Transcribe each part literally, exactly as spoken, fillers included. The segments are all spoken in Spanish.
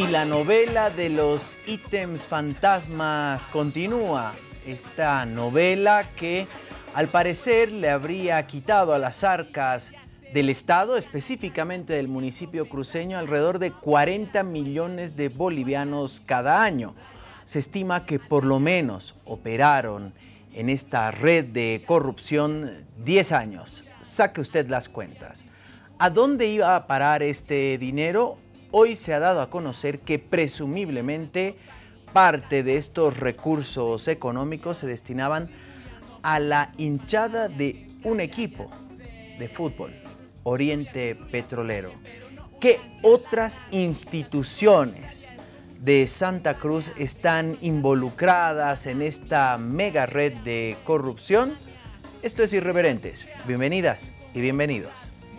Y la novela de los ítems fantasmas continúa. Esta novela que al parecer le habría quitado a las arcas del Estado, específicamente del municipio cruceño, alrededor de cuarenta millones de bolivianos cada año. Se estima que por lo menos operaron en esta red de corrupción diez años. Saque usted las cuentas. ¿A dónde iba a parar este dinero? Hoy se ha dado a conocer que presumiblemente parte de estos recursos económicos se destinaban a la hinchada de un equipo de fútbol, Oriente Petrolero. ¿Qué otras instituciones de Santa Cruz están involucradas en esta mega red de corrupción? Esto es Irreverentes. Bienvenidas y bienvenidos.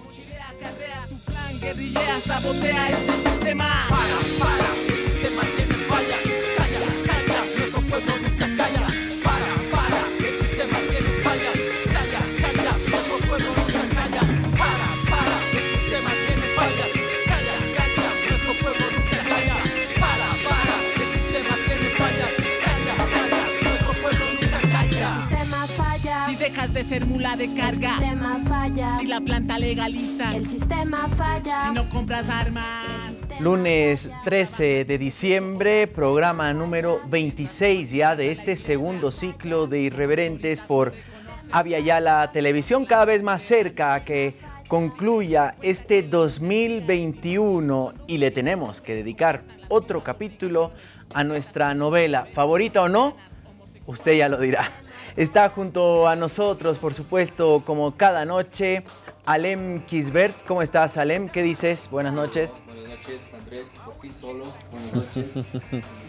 Guerrillea, sabotea este sistema. Para, para, el sistema tiene fallas. Calla, calla, nuestro pueblo nunca calla. Para, para, el sistema tiene fallas. Calla, calla, nuestro pueblo nunca calla. Para, para, el sistema tiene fallas. Calla, calla, nuestro pueblo nunca calla. Para, para, el sistema tiene fallas. Calla, calla, nuestro pueblo nunca calla. El sistema falla. Si dejas de ser mula de carga. El sistema falla. Si la planta legaliza. El sistema falla. Si no compras armas. Lunes trece de diciembre, programa número veintiséis ya de este segundo ciclo de Irreverentes por Avia Yala Televisión, cada vez más cerca a que concluya este dos mil veintiuno y le tenemos que dedicar otro capítulo a nuestra novela, favorita o no, usted ya lo dirá. Está junto a nosotros, por supuesto, como cada noche, Alem Kisbert. ¿Cómo estás, Alem? ¿Qué dices? Buenas noches. Buenas noches, Andrés. Por fin solo. Buenas noches.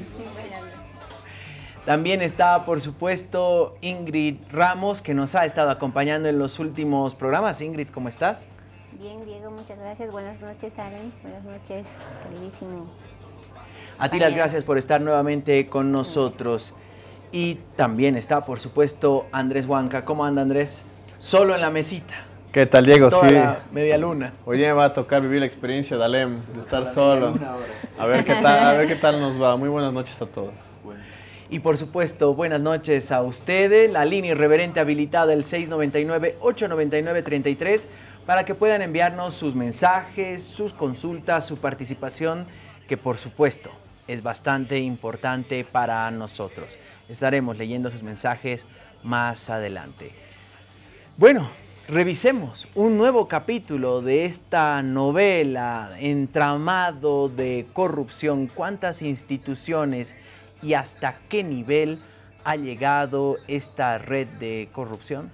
También está, por supuesto, Ingrid Ramos, que nos ha estado acompañando en los últimos programas. Ingrid, ¿cómo estás? Bien, Diego, muchas gracias. Buenas noches, Alem. Buenas noches, queridísimo. A ti las gracias por estar nuevamente con nosotros. Y también está, por supuesto, Andrés Huanca. ¿Cómo anda, Andrés? Solo en la mesita. ¿Qué tal, Diego? Toda sí. La media luna. Hoy día me va a tocar vivir la experiencia de Alem, de estar solo. A ver qué tal, a ver qué tal nos va. Muy buenas noches a todos. Bueno. Y por supuesto, buenas noches a ustedes. La línea irreverente habilitada el seis nueve nueve, ocho nueve nueve, tres tres para que puedan enviarnos sus mensajes, sus consultas, su participación, que por supuesto es bastante importante para nosotros. Estaremos leyendo sus mensajes más adelante. Bueno, revisemos un nuevo capítulo de esta novela, entramado de corrupción. ¿Cuántas instituciones y hasta qué nivel ha llegado esta red de corrupción?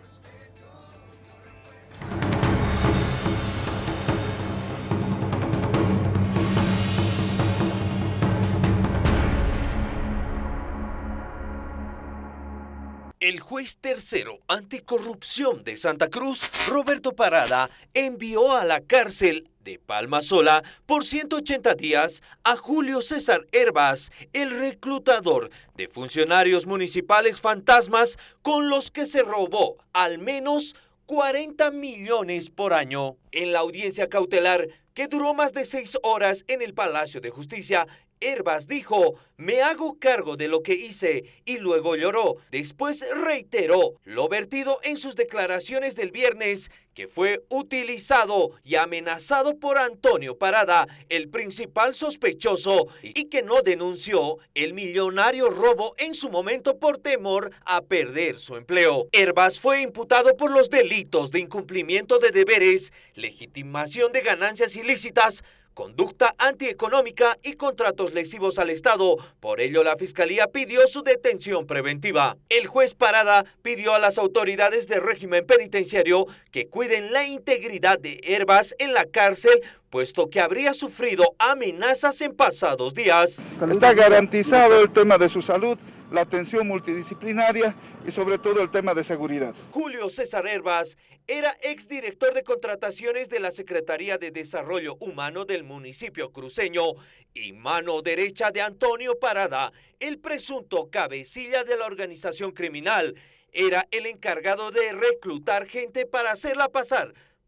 El juez tercero anticorrupción de Santa Cruz, Roberto Parada, envió a la cárcel de Palma Sola por ciento ochenta días a Julio César Hervas, el reclutador de funcionarios municipales fantasmas con los que se robó al menos cuarenta millones por año. En la audiencia cautelar, que duró más de seis horas en el Palacio de Justicia, Hervas dijo: me hago cargo de lo que hice, y luego lloró. Después reiteró lo vertido en sus declaraciones del viernes, que fue utilizado y amenazado por Antonio Parada, el principal sospechoso, y que no denunció el millonario robo en su momento por temor a perder su empleo. Hervas fue imputado por los delitos de incumplimiento de deberes, legitimación de ganancias ilícitas, conducta antieconómica y contratos lesivos al Estado. Por ello, la Fiscalía pidió su detención preventiva. El juez Parada pidió a las autoridades del régimen penitenciario que cuiden la integridad de Hervas en la cárcel, puesto que habría sufrido amenazas en pasados días. Está garantizado el tema de su salud, la atención multidisciplinaria y sobre todo el tema de seguridad. Julio César Hervas era exdirector de contrataciones de la Secretaría de Desarrollo Humano del municipio cruceño y mano derecha de Antonio Parada, el presunto cabecilla de la organización criminal. Era el encargado de reclutar gente para hacerla pasar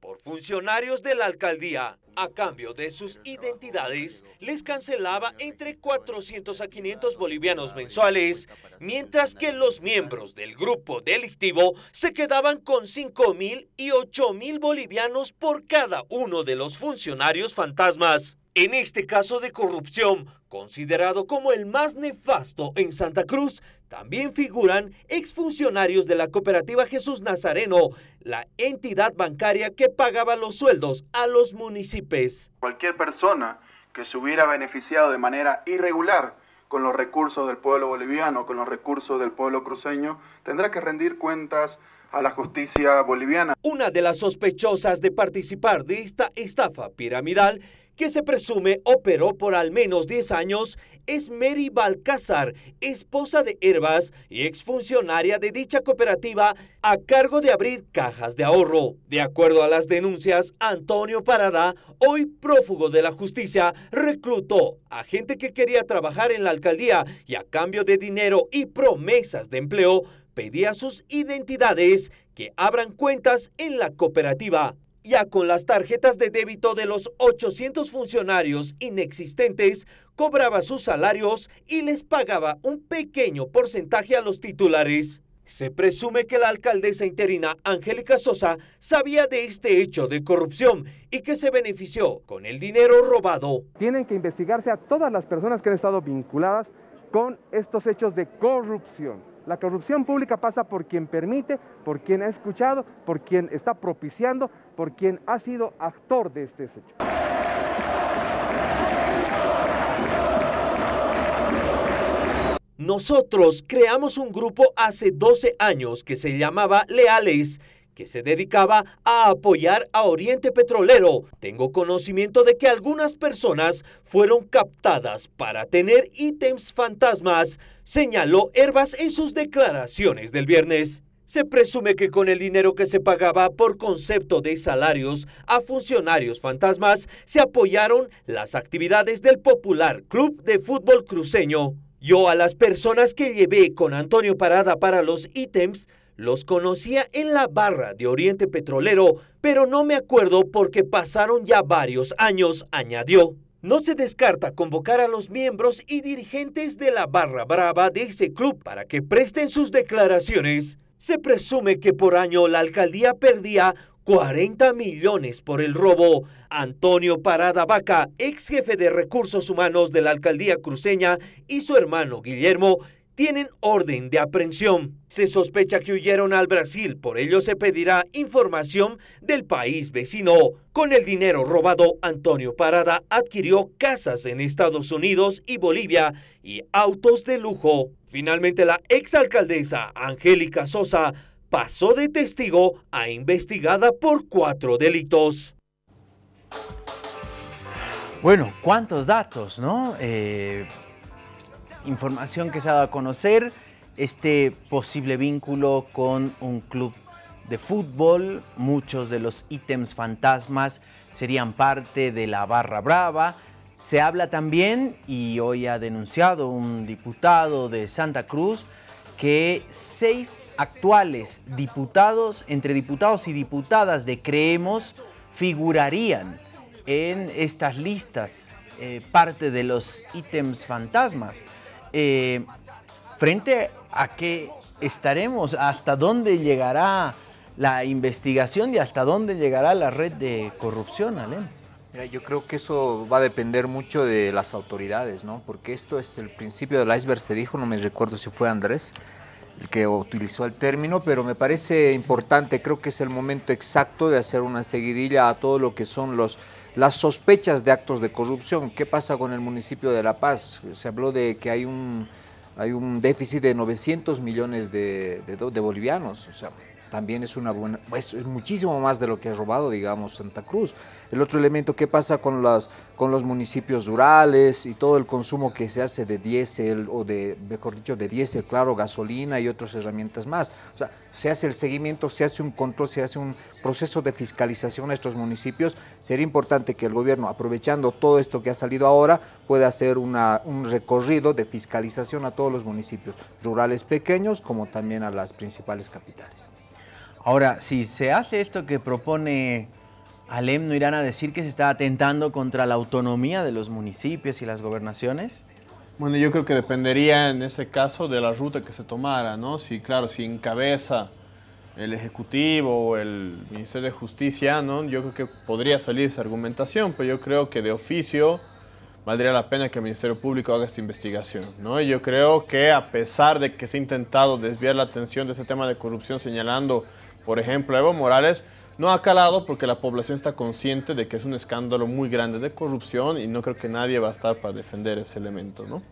por funcionarios de la alcaldía. A cambio de sus identidades, les cancelaba entre cuatrocientos a quinientos bolivianos mensuales, mientras que los miembros del grupo delictivo se quedaban con cinco mil y ocho mil bolivianos por cada uno de los funcionarios fantasmas. En este caso de corrupción, considerado como el más nefasto en Santa Cruz, también figuran exfuncionarios de la cooperativa Jesús Nazareno, la entidad bancaria que pagaba los sueldos a los municipios. Cualquier persona que se hubiera beneficiado de manera irregular con los recursos del pueblo boliviano, con los recursos del pueblo cruceño, tendrá que rendir cuentas a la justicia boliviana. Una de las sospechosas de participar de esta estafa piramidal, que se presume operó por al menos diez años, es Mary Balcázar, esposa de Herbas y exfuncionaria de dicha cooperativa, a cargo de abrir cajas de ahorro. De acuerdo a las denuncias, Antonio Parada, hoy prófugo de la justicia, reclutó a gente que quería trabajar en la alcaldía y a cambio de dinero y promesas de empleo, pedía sus identidades que abran cuentas en la cooperativa. Ya con las tarjetas de débito de los ochocientos funcionarios inexistentes, cobraba sus salarios y les pagaba un pequeño porcentaje a los titulares. Se presume que la alcaldesa interina Angélica Sosa sabía de este hecho de corrupción y que se benefició con el dinero robado. Tienen que investigarse a todas las personas que han estado vinculadas con estos hechos de corrupción. La corrupción pública pasa por quien permite, por quien ha escuchado, por quien está propiciando, por quien ha sido actor de este hecho. Nosotros creamos un grupo hace doce años que se llamaba Leales, que se dedicaba a apoyar a Oriente Petrolero. Tengo conocimiento de que algunas personas fueron captadas para tener ítems fantasmas, señaló Herbas en sus declaraciones del viernes. Se presume que con el dinero que se pagaba por concepto de salarios a funcionarios fantasmas, se apoyaron las actividades del popular Club de Fútbol Cruceño. Yo a las personas que llevé con Antonio Parada para los ítems, los conocía en la barra de Oriente Petrolero, pero no me acuerdo porque pasaron ya varios años, añadió. No se descarta convocar a los miembros y dirigentes de la barra brava de ese club para que presten sus declaraciones. Se presume que por año la alcaldía perdía cuarenta millones por el robo. Antonio Parada Vaca, ex jefe de recursos humanos de la alcaldía cruceña, y su hermano Guillermo tienen orden de aprehensión. Se sospecha que huyeron al Brasil, por ello se pedirá información del país vecino. Con el dinero robado, Antonio Parada adquirió casas en Estados Unidos y Bolivia y autos de lujo. Finalmente, la exalcaldesa Angélica Sosa pasó de testigo a investigada por cuatro delitos. Bueno, cuántos datos, ¿no? Eh... Información que se ha dado a conocer, este posible vínculo con un club de fútbol, muchos de los ítems fantasmas serían parte de la barra brava. Se habla también, y hoy ha denunciado un diputado de Santa Cruz, que seis actuales diputados, entre diputados y diputadas de Creemos, figurarían en estas listas, eh, parte de los ítems fantasmas. Eh, frente a qué estaremos, hasta dónde llegará la investigación y hasta dónde llegará la red de corrupción, Alem. Mira, yo creo que eso va a depender mucho de las autoridades, ¿no? Porque esto es el principio del iceberg, se dijo, no me recuerdo si fue Andrés el que utilizó el término, pero me parece importante, creo que es el momento exacto de hacer una seguidilla a todo lo que son los las sospechas de actos de corrupción. ¿Qué pasa con el municipio de La Paz? Se habló de que hay un, hay un déficit de novecientos millones de, de, de bolivianos, o sea, también es una buena, pues, es muchísimo más de lo que ha robado, digamos, Santa Cruz. El otro elemento, ¿qué pasa con, las, con los municipios rurales y todo el consumo que se hace de diésel o de, mejor dicho, de diésel, claro, gasolina y otras herramientas más? O sea, se hace el seguimiento, se hace un control, se hace un proceso de fiscalización a estos municipios. Sería importante que el gobierno, aprovechando todo esto que ha salido ahora, pueda hacer una, un recorrido de fiscalización a todos los municipios rurales pequeños, como también a las principales capitales. Ahora, si se hace esto que propone Alem, ¿no irán a decir que se está atentando contra la autonomía de los municipios y las gobernaciones? Bueno, yo creo que dependería en ese caso de la ruta que se tomara, ¿no? Si, claro, si encabeza el Ejecutivo o el Ministerio de Justicia, ¿no? Yo creo que podría salir esa argumentación, pero yo creo que de oficio valdría la pena que el Ministerio Público haga esta investigación, ¿no? Y yo creo que a pesar de que se ha intentado desviar la atención de ese tema de corrupción señalando, por ejemplo, a Evo Morales, no ha calado porque la población está consciente de que es un escándalo muy grande de corrupción y no creo que nadie va a estar para defender ese elemento, ¿no?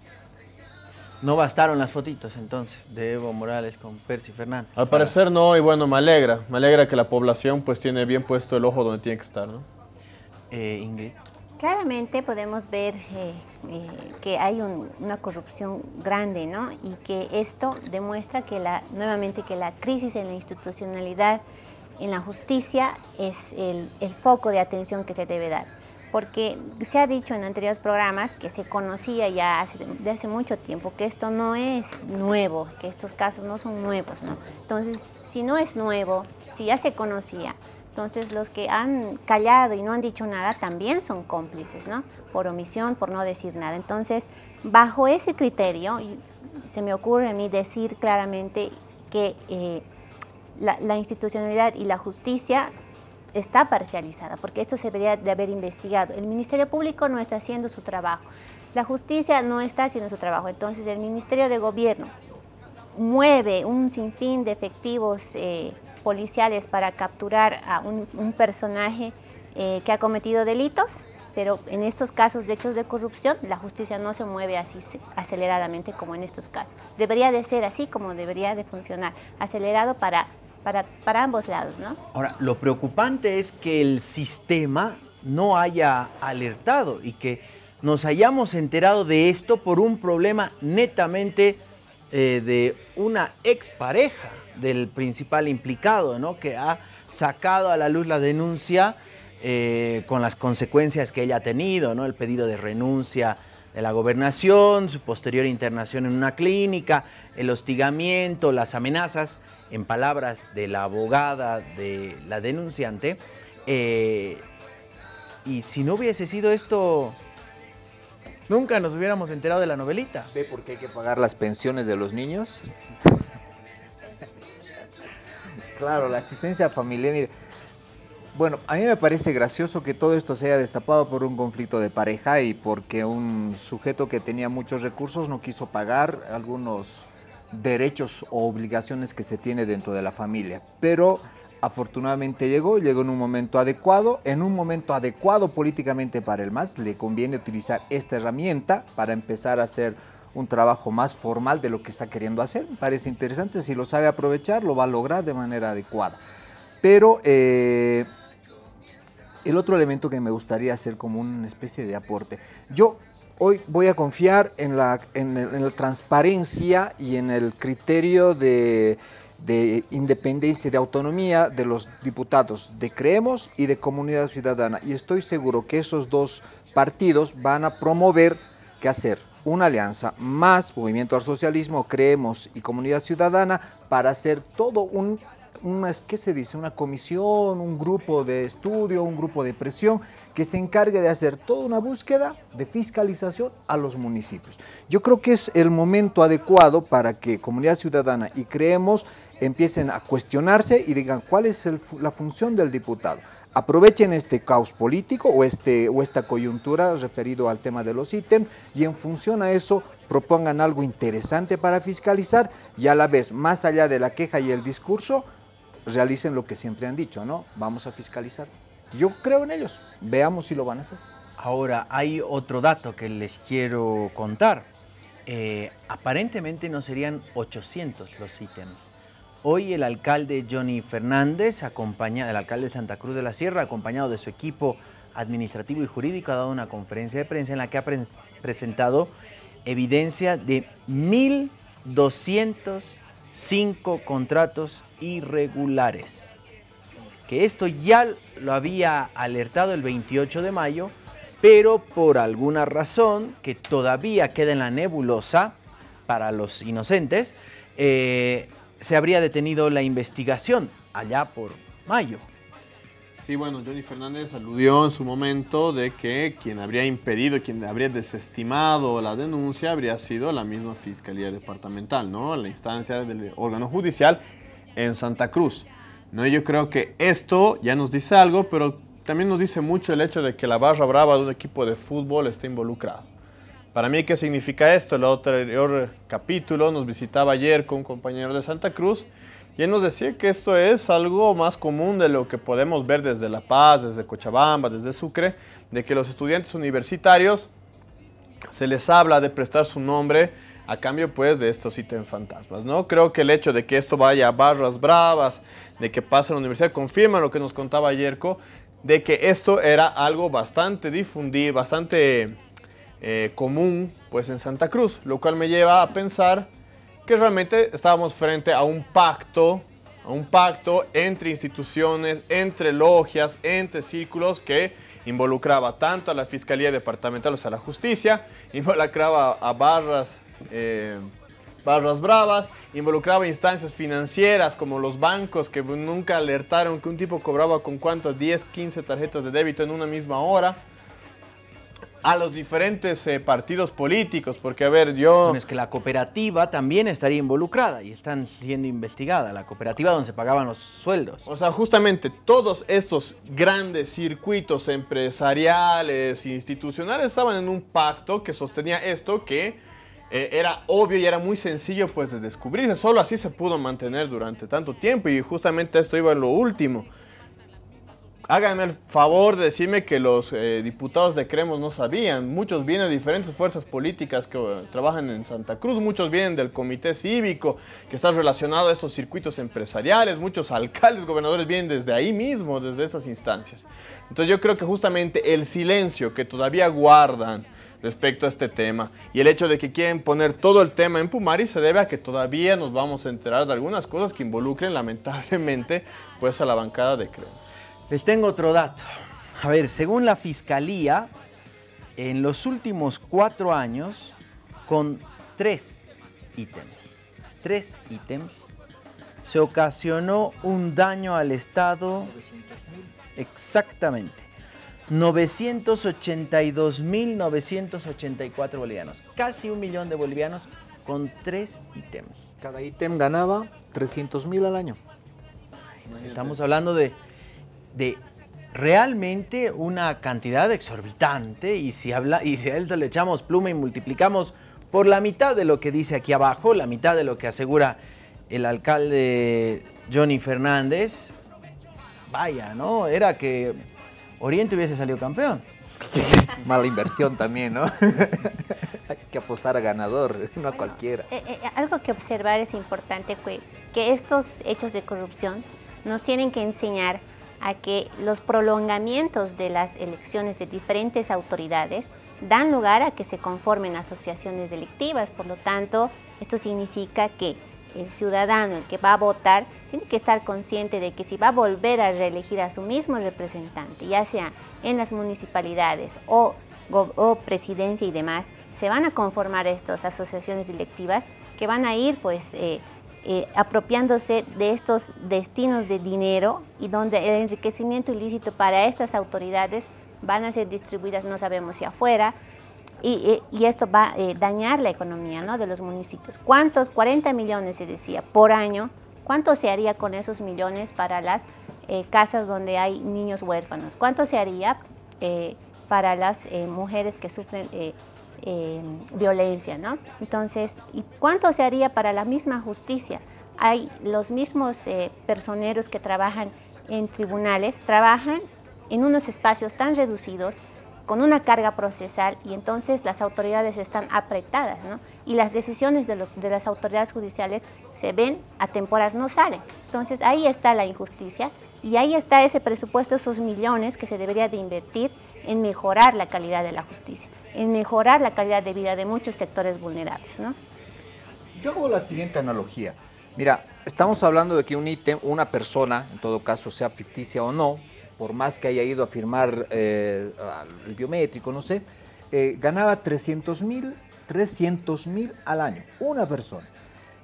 No bastaron las fotitos entonces de Evo Morales con Percy Fernández. Al parecer no, y bueno, me alegra, me alegra que la población pues tiene bien puesto el ojo donde tiene que estar, ¿no? Eh, Ingrid. Claramente podemos ver eh, eh, que hay un, una corrupción grande, ¿no? Y que esto demuestra que la, nuevamente que la crisis en la institucionalidad, en la justicia, es el, el foco de atención que se debe dar. Porque se ha dicho en anteriores programas que se conocía ya hace, de hace mucho tiempo que esto no es nuevo, que estos casos no son nuevos, ¿no? Entonces, si no es nuevo, si ya se conocía, entonces los que han callado y no han dicho nada también son cómplices, ¿no? Por omisión, por no decir nada. Entonces, bajo ese criterio, se me ocurre a mí decir claramente que eh, la, la institucionalidad y la justicia está parcializada, porque esto se debería de haber investigado. El Ministerio Público no está haciendo su trabajo, la justicia no está haciendo su trabajo, entonces el Ministerio de Gobierno mueve un sinfín de efectivos eh, policiales para capturar a un, un personaje eh, que ha cometido delitos, pero en estos casos de hechos de corrupción la justicia no se mueve así aceleradamente como en estos casos. Debería de ser así como debería de funcionar, acelerado para Para, para ambos lados, ¿no? Ahora, lo preocupante es que el sistema no haya alertado y que nos hayamos enterado de esto por un problema netamente eh, de una expareja del principal implicado, ¿no? Que ha sacado a la luz la denuncia eh, con las consecuencias que ella ha tenido, ¿no? El pedido de renuncia de la gobernación, su posterior internación en una clínica, el hostigamiento, las amenazas, en palabras de la abogada de la denunciante. Eh, y si no hubiese sido esto, nunca nos hubiéramos enterado de la novelita. ¿Ve por qué hay que pagar las pensiones de los niños? Claro, la asistencia familiar, mire. Bueno, a mí me parece gracioso que todo esto se haya destapado por un conflicto de pareja y porque un sujeto que tenía muchos recursos no quiso pagar algunos derechos o obligaciones que se tiene dentro de la familia. Pero afortunadamente llegó, llegó en un momento adecuado, en un momento adecuado políticamente para el M A S. Le conviene utilizar esta herramienta para empezar a hacer un trabajo más formal de lo que está queriendo hacer. Me parece interesante, si lo sabe aprovechar, lo va a lograr de manera adecuada. Pero eh, el otro elemento que me gustaría hacer como una especie de aporte. Yo hoy voy a confiar en la, en, el, en la transparencia y en el criterio de, de independencia y de autonomía de los diputados de Creemos y de Comunidad Ciudadana. Y estoy seguro que esos dos partidos van a promover qué hacer. Una alianza más Movimiento al Socialismo, Creemos y Comunidad Ciudadana para hacer todo un... Una, ¿qué se dice? Una comisión, un grupo de estudio, un grupo de presión que se encargue de hacer toda una búsqueda de fiscalización a los municipios. Yo creo que es el momento adecuado para que Comunidad Ciudadana y Creemos empiecen a cuestionarse y digan cuál es el, la función del diputado. Aprovechen este caos político o, este, o esta coyuntura referido al tema de los ítems y en función a eso propongan algo interesante para fiscalizar y a la vez, más allá de la queja y el discurso, realicen lo que siempre han dicho, ¿no? Vamos a fiscalizar. Yo creo en ellos, veamos si lo van a hacer. Ahora, hay otro dato que les quiero contar. Eh, aparentemente no serían ochocientos los ítems. Hoy el alcalde Johnny Fernández, acompañado, el alcalde de Santa Cruz de la Sierra, acompañado de su equipo administrativo y jurídico, ha dado una conferencia de prensa en la que ha pre presentado evidencia de mil doscientos cinco contratos irregulares. Que esto ya lo había alertado el veintiocho de mayo, pero por alguna razón que todavía queda en la nebulosa para los inocentes, eh, se habría detenido la investigación allá por mayo. Sí, bueno, Johnny Fernández aludió en su momento de que quien habría impedido, quien habría desestimado la denuncia habría sido la misma Fiscalía Departamental, ¿no? La instancia del órgano judicial en Santa Cruz. ¿No? Yo creo que esto ya nos dice algo, pero también nos dice mucho el hecho de que la barra brava de un equipo de fútbol está involucrado. Para mí, ¿qué significa esto? El anterior capítulo nos visitaba ayer con un compañero de Santa Cruz y él nos decía que esto es algo más común de lo que podemos ver desde La Paz, desde Cochabamba, desde Sucre, de que los estudiantes universitarios se les habla de prestar su nombre a cambio pues de estos ítems fantasmas, ¿no? Creo que el hecho de que esto vaya a barras bravas, de que pase en la universidad, confirma lo que nos contaba Yerko, de que esto era algo bastante difundido, bastante eh, común pues en Santa Cruz, lo cual me lleva a pensar que realmente estábamos frente a un pacto, a un pacto entre instituciones, entre logias, entre círculos que involucraba tanto a la Fiscalía Departamental, o sea, la justicia, involucraba a barras, eh, barras bravas, involucraba instancias financieras como los bancos que nunca alertaron que un tipo cobraba con cuántas, diez, quince tarjetas de débito en una misma hora. A los diferentes eh, partidos políticos, porque a ver, yo... Bueno, es que la cooperativa también estaría involucrada y están siendo investigada, la cooperativa donde se pagaban los sueldos. O sea, justamente todos estos grandes circuitos empresariales, institucionales, estaban en un pacto que sostenía esto, que eh, era obvio y era muy sencillo pues de descubrirse, solo así se pudo mantener durante tanto tiempo y justamente esto iba en lo último. Háganme el favor de decirme que los eh, diputados de Creemos no sabían. Muchos vienen de diferentes fuerzas políticas que uh, trabajan en Santa Cruz, muchos vienen del comité cívico que está relacionado a estos circuitos empresariales, muchos alcaldes, gobernadores vienen desde ahí mismo, desde esas instancias. Entonces yo creo que justamente el silencio que todavía guardan respecto a este tema y el hecho de que quieren poner todo el tema en Pumari se debe a que todavía nos vamos a enterar de algunas cosas que involucren lamentablemente pues a la bancada de Creemos. Les tengo otro dato. A ver, según la Fiscalía, en los últimos cuatro años, con tres ítems, tres ítems, se ocasionó un daño al Estado, exactamente, novecientos ochenta y dos mil novecientos ochenta y cuatro bolivianos, casi un millón de bolivianos con tres ítems. Cada ítem ganaba trescientos mil al año. Estamos hablando de... de realmente una cantidad exorbitante y si, habla, y si a esto le echamos pluma y multiplicamos por la mitad de lo que dice aquí abajo, la mitad de lo que asegura el alcalde Johnny Fernández, vaya, ¿no? Era que Oriente hubiese salido campeón. Mala inversión también, ¿no? Hay que apostar a ganador, no a cualquiera. Eh, eh, algo que observar es importante, que, que estos hechos de corrupción nos tienen que enseñar a que los prolongamientos de las elecciones de diferentes autoridades dan lugar a que se conformen asociaciones delictivas. Por lo tanto, esto significa que el ciudadano, el que va a votar, tiene que estar consciente de que si va a volver a reelegir a su mismo representante, ya sea en las municipalidades o, o presidencia y demás, se van a conformar estas asociaciones delictivas que van a ir pues eh, Eh, apropiándose de estos destinos de dinero y donde el enriquecimiento ilícito para estas autoridades van a ser distribuidas, no sabemos si afuera, y, y esto va a eh, dañar la economía, ¿no?, de los municipios. ¿Cuántos? cuarenta millones se decía por año. ¿Cuánto se haría con esos millones para las eh, casas donde hay niños huérfanos? ¿Cuánto se haría eh, para las eh, mujeres que sufren eh, Eh, violencia, ¿no? Entonces, ¿y cuánto se haría para la misma justicia? Hay los mismos eh, personeros que trabajan en tribunales, trabajan en unos espacios tan reducidos, con una carga procesal, y entonces las autoridades están apretadas, ¿no? Y las decisiones de, los, de las autoridades judiciales se ven a temporas, no salen. Entonces ahí está la injusticia y ahí está ese presupuesto, esos millones que se debería de invertir en mejorar la calidad de la justicia, en mejorar la calidad de vida de muchos sectores vulnerables, ¿no? Yo hago la siguiente analogía. Mira, estamos hablando de que un ítem, una persona, en todo caso sea ficticia o no, por más que haya ido a firmar eh, el biométrico, no sé, eh, ganaba trescientos mil al año, una persona.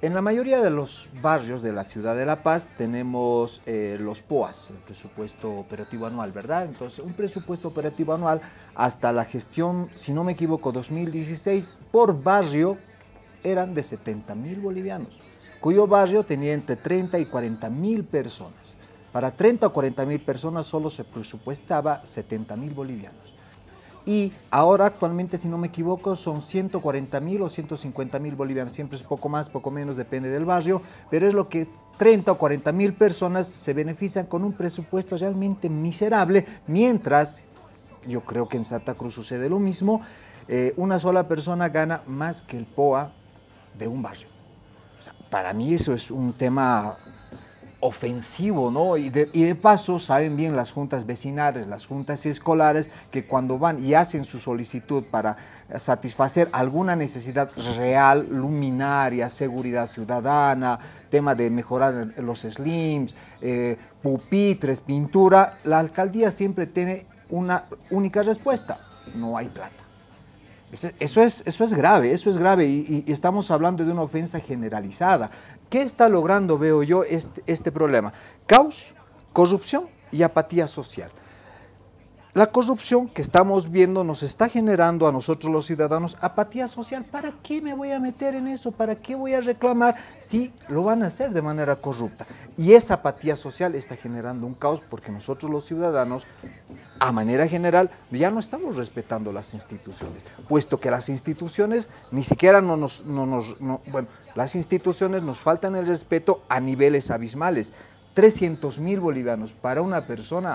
En la mayoría de los barrios de la ciudad de La Paz tenemos eh, los P O A S, el presupuesto operativo anual, ¿verdad? Entonces, un presupuesto operativo anual hasta la gestión, si no me equivoco, dos mil dieciséis, por barrio eran de setenta mil bolivianos, cuyo barrio tenía entre treinta y cuarenta mil personas. Para treinta o cuarenta mil personas solo se presupuestaba setenta mil bolivianos. Y ahora actualmente, si no me equivoco, son ciento cuarenta mil o ciento cincuenta mil bolivianos. Siempre es poco más, poco menos, depende del barrio, pero es lo que treinta o cuarenta mil personas se benefician con un presupuesto realmente miserable, mientras, yo creo que en Santa Cruz sucede lo mismo, eh, una sola persona gana más que el P O A de un barrio. O sea, para mí eso es un tema ofensivo, ¿no? Y de, y de paso saben bien las juntas vecinales, las juntas escolares, que cuando van y hacen su solicitud para satisfacer alguna necesidad real, luminaria, seguridad ciudadana, tema de mejorar los slims, eh, pupitres, pintura, la alcaldía siempre tiene una única respuesta: no hay plata. Eso es, eso es grave, eso es grave y, y estamos hablando de una ofensa generalizada. ¿Qué está logrando, veo yo, este, este problema? Caos, corrupción y apatía social. La corrupción que estamos viendo nos está generando a nosotros los ciudadanos apatía social. ¿Para qué me voy a meter en eso? ¿Para qué voy a reclamar si lo van a hacer de manera corrupta? Y esa apatía social está generando un caos porque nosotros los ciudadanos, a manera general, ya no estamos respetando las instituciones, puesto que las instituciones ni siquiera no nos, no nos no, bueno, las instituciones nos faltan el respeto a niveles abismales. trescientos mil bolivianos para una persona.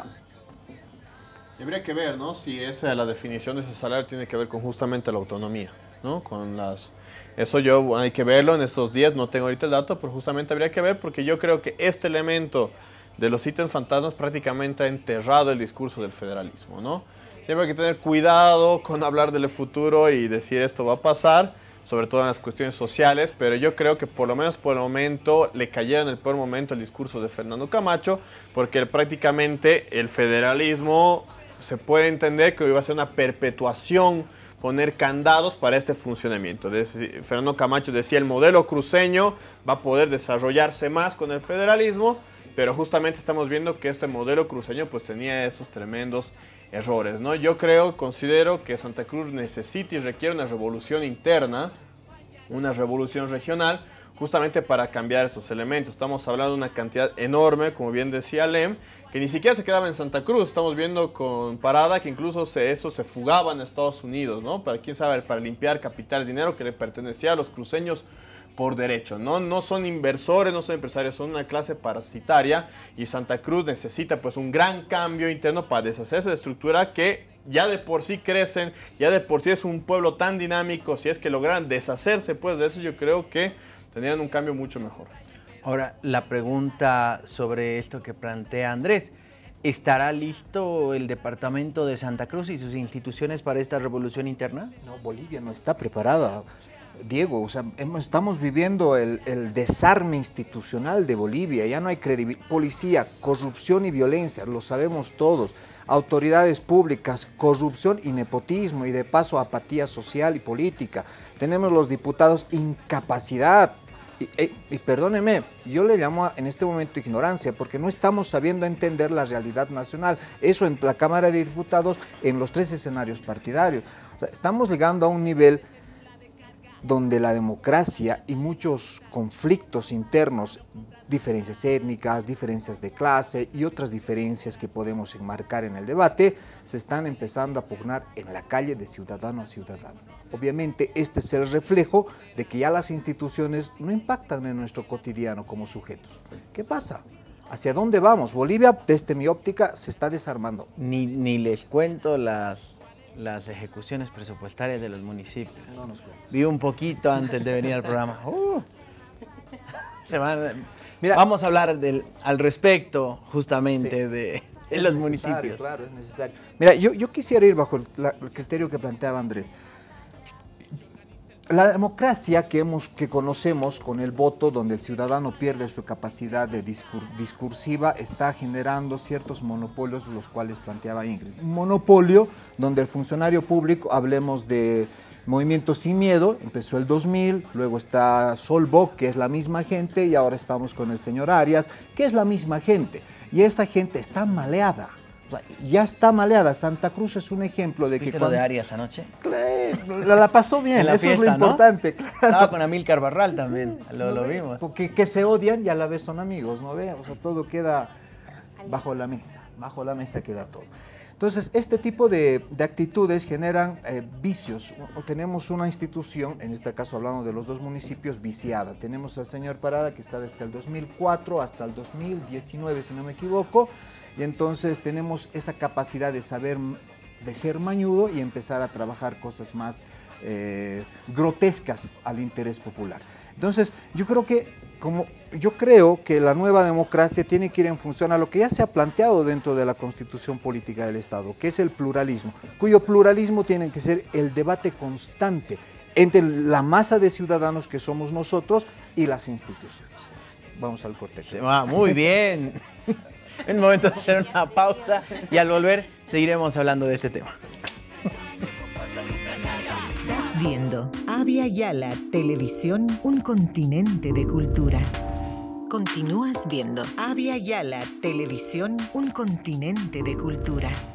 Y habría que ver, ¿no? Si esa, la definición de ese salario tiene que ver con justamente la autonomía, ¿no? Con las... Eso yo hay que verlo en estos días, no tengo ahorita el dato, pero justamente habría que ver porque yo creo que este elemento de los ítems fantasmas prácticamente ha enterrado el discurso del federalismo, ¿no? Siempre hay que tener cuidado con hablar del futuro y decir esto va a pasar, sobre todo en las cuestiones sociales, pero yo creo que por lo menos por el momento le cayó en el peor momento el discurso de Fernando Camacho, porque prácticamente el federalismo se puede entender que iba a ser una perpetuación, poner candados para este funcionamiento. Fernando Camacho decía el modelo cruceño va a poder desarrollarse más con el federalismo, pero justamente estamos viendo que este modelo cruceño pues tenía esos tremendos errores, ¿no? Yo creo, considero que Santa Cruz necesita y requiere una revolución interna, una revolución regional, justamente para cambiar estos elementos. Estamos hablando de una cantidad enorme, como bien decía Lem, que ni siquiera se quedaba en Santa Cruz. Estamos viendo con Parada que incluso se, eso se fugaba en Estados Unidos, ¿no? Para quién sabe, para limpiar capital, dinero que le pertenecía a los cruceños por derecho, ¿no? No son inversores, no son empresarios, son una clase parasitaria y Santa Cruz necesita pues un gran cambio interno para deshacerse de estructura que ya de por sí crecen, ya de por sí es un pueblo tan dinámico. Si es que logran deshacerse pues de eso, yo creo que tendrían un cambio mucho mejor. Ahora, la pregunta sobre esto que plantea Andrés, ¿estará listo el departamento de Santa Cruz y sus instituciones para esta revolución interna? No, Bolivia no está preparada, Diego. O sea, hemos, estamos viviendo el, el desarme institucional de Bolivia. Ya no hay credibilidad. Policía, corrupción y violencia, lo sabemos todos. Autoridades públicas, corrupción y nepotismo, y de paso apatía social y política. Tenemos los diputados incapacidad. Y, y, y perdóneme, yo le llamo a, en este momento ignorancia, porque no estamos sabiendo entender la realidad nacional. Eso en la Cámara de Diputados, en los tres escenarios partidarios. O sea, estamos llegando a un nivel donde la democracia y muchos conflictos internos, diferencias étnicas, diferencias de clase y otras diferencias que podemos enmarcar en el debate, se están empezando a pugnar en la calle de ciudadano a ciudadano. Obviamente este es el reflejo de que ya las instituciones no impactan en nuestro cotidiano como sujetos. ¿Qué pasa? ¿Hacia dónde vamos? Bolivia, desde mi óptica, se está desarmando. Ni, ni les cuento las... las ejecuciones presupuestarias de los municipios. No nos cuentes. Vi un poquito antes de venir al programa. Uh, se van, Mira, vamos a hablar del, al respecto justamente sí, de, de los municipios. Claro, es necesario. Mira, yo, yo quisiera ir bajo el, la, el criterio que planteaba Andrés. La democracia que, hemos, que conocemos con el voto, donde el ciudadano pierde su capacidad de discur, discursiva, está generando ciertos monopolios, los cuales planteaba Ingrid. Un monopolio donde el funcionario público, hablemos de Movimiento Sin Miedo empezó el dos mil, luego está Solboc, que es la misma gente, y ahora estamos con el señor Arias, que es la misma gente. Y esa gente está maleada. O sea, ya está maleada. Santa Cruz es un ejemplo de que... ¿Viste cuando... lo de Arias anoche? La, la pasó bien, en la eso fiesta, es lo importante. ¿no? Claro. Estaba con Amílcar Barral Sí, también, sí, lo, ¿no lo ve? vimos. Porque que se odian y a la vez son amigos, ¿no ve? O sea, todo queda bajo la mesa, bajo la mesa queda todo. Entonces, este tipo de, de actitudes generan eh, vicios. O tenemos una institución, en este caso hablando de los dos municipios, viciada. Tenemos al señor Parada, que está desde el dos mil cuatro hasta el dos mil diecinueve, si no me equivoco, y entonces tenemos esa capacidad de saber, de ser mañudo y empezar a trabajar cosas más eh, grotescas al interés popular. Entonces, yo creo que como yo creo que la nueva democracia tiene que ir en función a lo que ya se ha planteado dentro de la Constitución Política del Estado, que es el pluralismo, cuyo pluralismo tiene que ser el debate constante entre la masa de ciudadanos que somos nosotros y las instituciones. Vamos al corte. Ah, muy bien. Es momento de hacer una pausa y al volver seguiremos hablando de este tema. Estás viendo Avia Yala Televisión, un continente de culturas. Continúas viendo Avia Yala Televisión, un continente de culturas.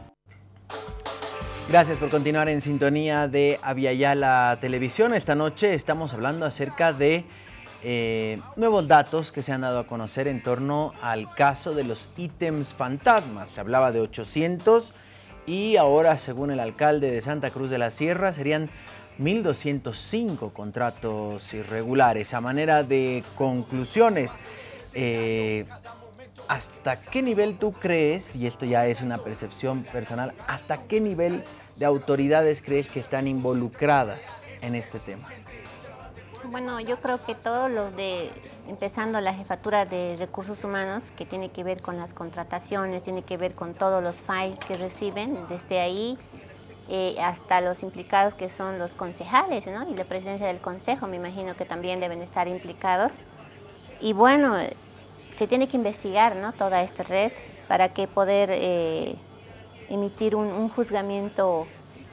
Gracias por continuar en sintonía de Avia Yala Televisión. Esta noche estamos hablando acerca de eh, nuevos datos que se han dado a conocer en torno al caso de los ítems fantasmas. Se hablaba de ochocientos y ahora, según el alcalde de Santa Cruz de la Sierra, serían mil doscientos cinco contratos irregulares. A manera de conclusiones, eh, ¿hasta qué nivel tú crees, y esto ya es una percepción personal, hasta qué nivel de autoridades crees que están involucradas en este tema? Bueno, yo creo que todo lo de, empezando la jefatura de recursos humanos, que tiene que ver con las contrataciones, tiene que ver con todos los files que reciben, desde ahí eh, hasta los implicados que son los concejales, ¿no? Y la presidencia del consejo, me imagino que también deben estar implicados. Y bueno, se tiene que investigar, ¿no?, toda esta red para que poder eh, emitir un, un juzgamiento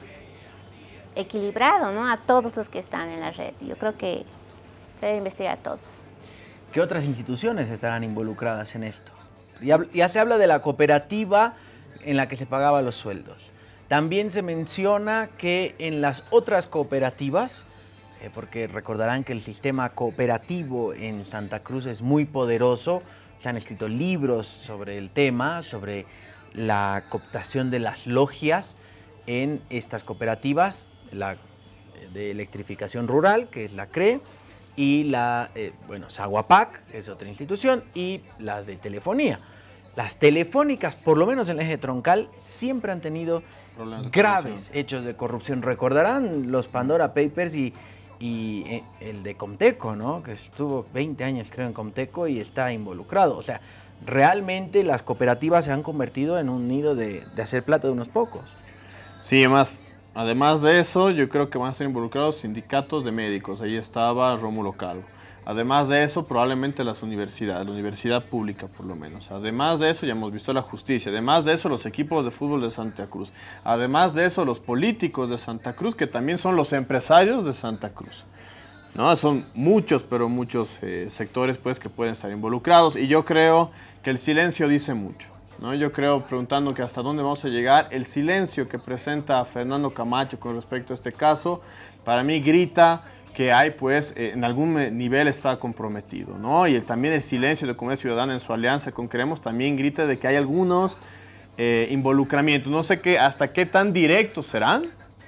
equilibrado, ¿no?, a todos los que están en la red. Yo creo que se debe investigar a todos. ¿Qué otras instituciones estarán involucradas en esto? Ya, ya se habla de la cooperativa en la que se pagaban los sueldos. También se menciona que en las otras cooperativas, eh, porque recordarán que el sistema cooperativo en Santa Cruz es muy poderoso, se han escrito libros sobre el tema, sobre la cooptación de las logias en estas cooperativas, la de electrificación rural, que es la C R E, y la, eh, bueno, Saguapac, que es otra institución, y la de telefonía. Las telefónicas, por lo menos en el eje troncal, siempre han tenido graves hechos de corrupción. Recordarán los Pandora Papers y, y eh, el de Comteco, ¿no?, que estuvo veinte años, creo, en Comteco y está involucrado. O sea, realmente las cooperativas se han convertido en un nido de, de hacer plata de unos pocos. Sí, además, además de eso, yo creo que van a ser involucrados sindicatos de médicos. Ahí estaba Rómulo Calvo. Además de eso, probablemente las universidades, la universidad pública por lo menos. Además de eso, ya hemos visto la justicia. Además de eso, los equipos de fútbol de Santa Cruz. Además de eso, los políticos de Santa Cruz, que también son los empresarios de Santa Cruz. ¿No? Son muchos, pero muchos eh, sectores pues, que pueden estar involucrados. Y yo creo que el silencio dice mucho, ¿no? Yo creo, preguntando que hasta dónde vamos a llegar, el silencio que presenta Fernando Camacho con respecto a este caso, para mí grita que hay, pues, eh, en algún nivel está comprometido, ¿no? Y el, también el silencio de Comunidad Ciudadana en su alianza con Queremos también grita de que hay algunos eh, involucramientos. No sé qué, hasta qué tan directos serán,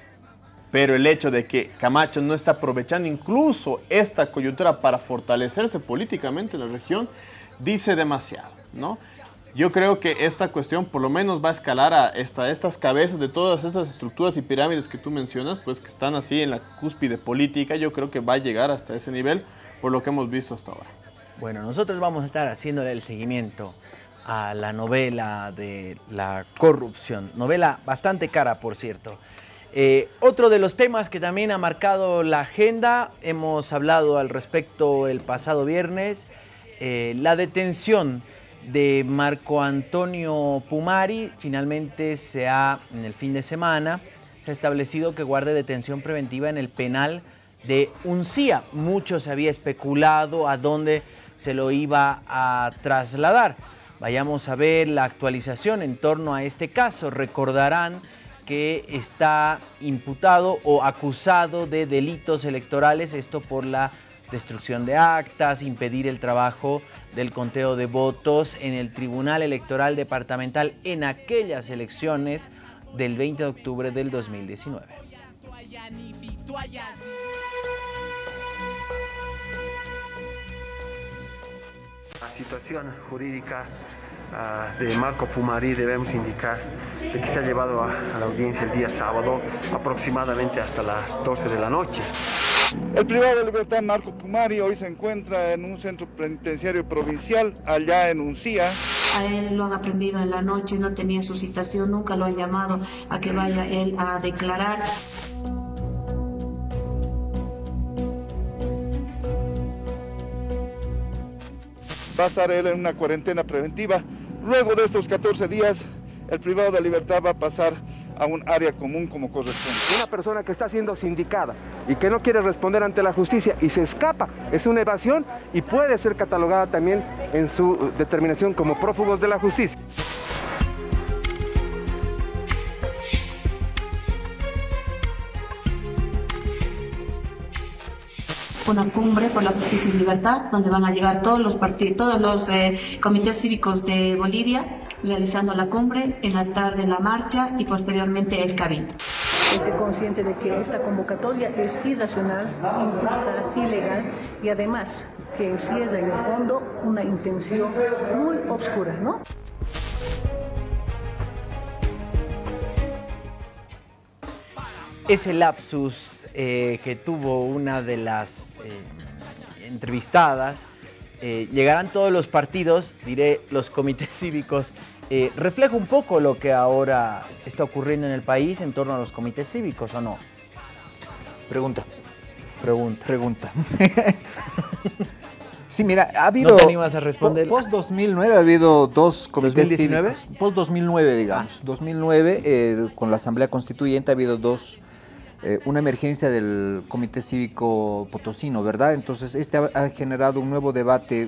pero el hecho de que Camacho no está aprovechando incluso esta coyuntura para fortalecerse políticamente en la región, dice demasiado, ¿no? Yo creo que esta cuestión por lo menos va a escalar a esta, estas cabezas de todas estas estructuras y pirámides que tú mencionas, pues que están así en la cúspide política. Yo creo que va a llegar hasta ese nivel por lo que hemos visto hasta ahora. Bueno, nosotros vamos a estar haciéndole el seguimiento a la novela de la corrupción. Novela bastante cara, por cierto. Eh, otro de los temas que también ha marcado la agenda, hemos hablado al respecto el pasado viernes, eh, la detención de Marco Antonio Pumari. Finalmente se ha, en el fin de semana, se ha establecido que guarde detención preventiva en el penal de Uncía. Mucho se había especulado a dónde se lo iba a trasladar. Vayamos a ver la actualización en torno a este caso. Recordarán que está imputado o acusado de delitos electorales, esto por la destrucción de actas, impedir el trabajo del conteo de votos en el Tribunal Electoral Departamental en aquellas elecciones del veinte de octubre del dos mil diecinueve. La situación jurídica uh, de Marco Pumari debemos indicar de que se ha llevado a, a la audiencia el día sábado aproximadamente hasta las doce de la noche. El privado de libertad Marco Pumari hoy se encuentra en un centro penitenciario provincial allá en Uncía. A él lo han aprendido en la noche, no tenía su citación, nunca lo han llamado a que vaya él a declarar. Va a estar él en una cuarentena preventiva. Luego de estos catorce días, el privado de libertad va a pasar a un área común como corresponde. Una persona que está siendo sindicada y que no quiere responder ante la justicia y se escapa, es una evasión y puede ser catalogada también en su determinación como prófugos de la justicia. Una cumbre por la justicia y libertad, donde van a llegar todos los partidos, todos los eh, comités cívicos de Bolivia, realizando la cumbre, en la tarde la marcha y posteriormente el cabildo. Estoy consciente de que esta convocatoria es irracional, injusta, ilegal y además que encierra en el fondo una intención muy oscura, ¿no? Ese lapsus eh, que tuvo una de las eh, entrevistadas, eh, llegarán todos los partidos, diré los comités cívicos, eh, refleja un poco lo que ahora está ocurriendo en el país en torno a los comités cívicos, ¿o no? Pregunta. Pregunta. Pregunta. Sí, mira, ha habido... ¿No te animas a responder? Post dos mil nueve ha habido dos comités ¿dos mil diecinueve? cívicos. Post dos mil nueve, digamos. Ah. dos mil nueve, eh, con la Asamblea Constituyente ha habido dos... Eh, una emergencia del Comité Cívico Potosino, ¿verdad? Entonces este ha, ha generado un nuevo debate